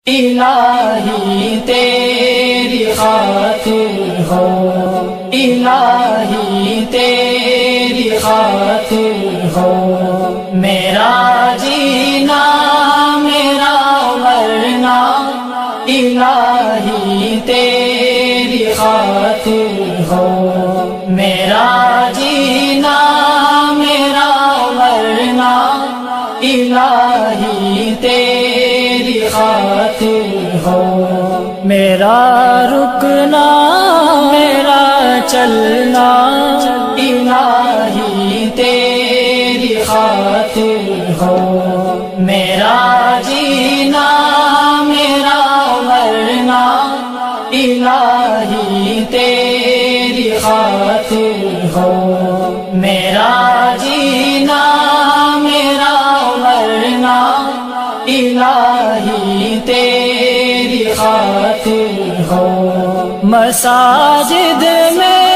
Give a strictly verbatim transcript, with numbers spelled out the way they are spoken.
الہی تیری خاطر ہو، الہی تیری خاطر ہو، میرا جینا میرا مرنا الہی تیری خاطر ہو، میرا جینا میرا مرنا الہی تیری خاطر ہو، میرا رکنا میرا چلنا الہی تیری خاطر ہو، میرا جینا میرا مرنا الہی تیری خاطر ہو، میرا جینا میرا مرنا الہی تیری خاطر ہو، مساجد میں